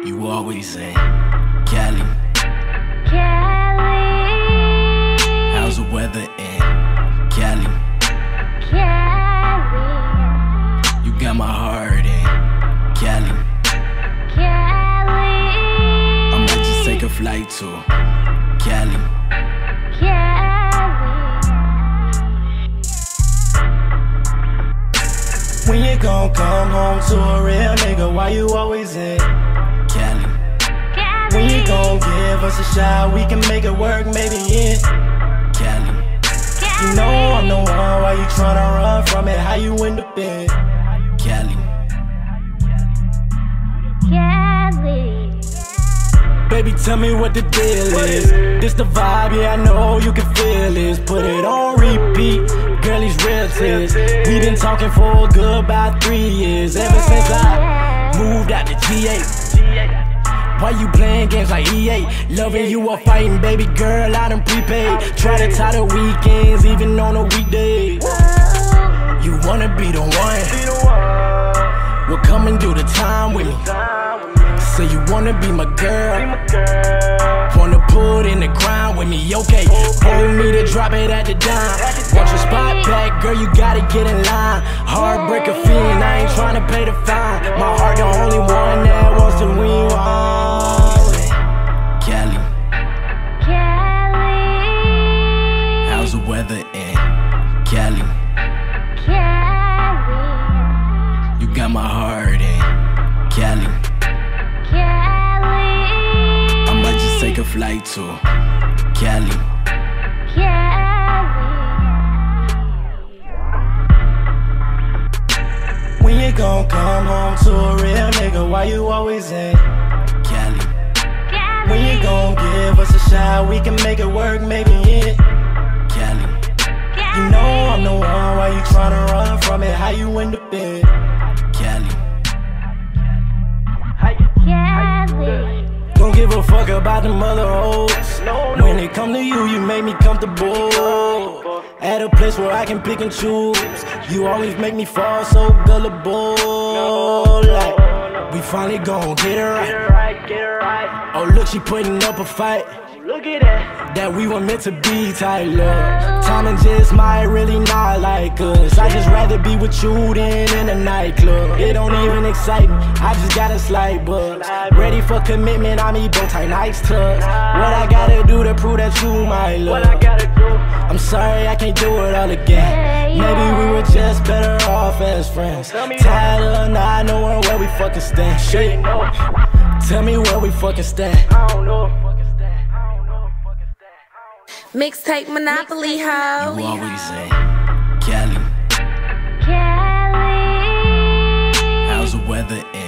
You always say, Cali. Cali. How's the weather in Cali? Cali. You got my heart in Cali. Cali. I might just take a flight to Cali. Cali. When you gon' come home to a real nigga, why you always in Cali? When you gon' give us a shot, we can make it work, maybe in Cali. You know I'm the one, why you tryna run from it? How you end up in Cali. Cali. Baby, tell me what the deal is. This the vibe, yeah, I know you can feel this. Put it on repeat, girl, these real tears. We been talking for a good about 3 years. Ever since I moved out to G8. Why you playing games like EA? Loving you or fighting, baby girl, I done prepaid. Try to tie the weekends, even on a weekday. You wanna be the one? Well, come and do the time with me. Say you wanna be my girl, wanna put in the grind with me, okay? Hold me to drop it at the dime. Want your spot back, girl, you gotta get in line. Heartbreaker fiend, I ain't tryna pay the fine. My heart the only one that wants to rewind. Cali. Cali. How's the weather in Cali? Cali. You got my heart in Cali. Cali. I might just take a flight to Cali. Cali. When you gon' come home to a real nigga, why you always in Cali. When you gon' give us a shot, we can make it work, maybe in Cali. You know I'm the one, why you tryna run from it? How you end up in Cali. Cali. Don't give a fuck about them other hoes. When it come to you, you make me comfortable. At a place where I can pick and choose. You always make me fall so gullible. Like, we finally gon' get it right. Oh look, she putting up a fight. Look at that we were meant to be tight, love. Timing just might really not like us. I just rather be with you than in a nightclub. It don't even excite me, I just got a slight buzz. Ready for commitment, I need bow tie, nice tucks. What I gotta do to prove that you my love? I'm sorry I can't do it all again. Maybe we were just better off as friends. Tired of not knowing where we fucking stand. Shit, tell me where we fucking stand. Mixtape Monopoly, ho. You always say, Cali. Cali. How's the weather in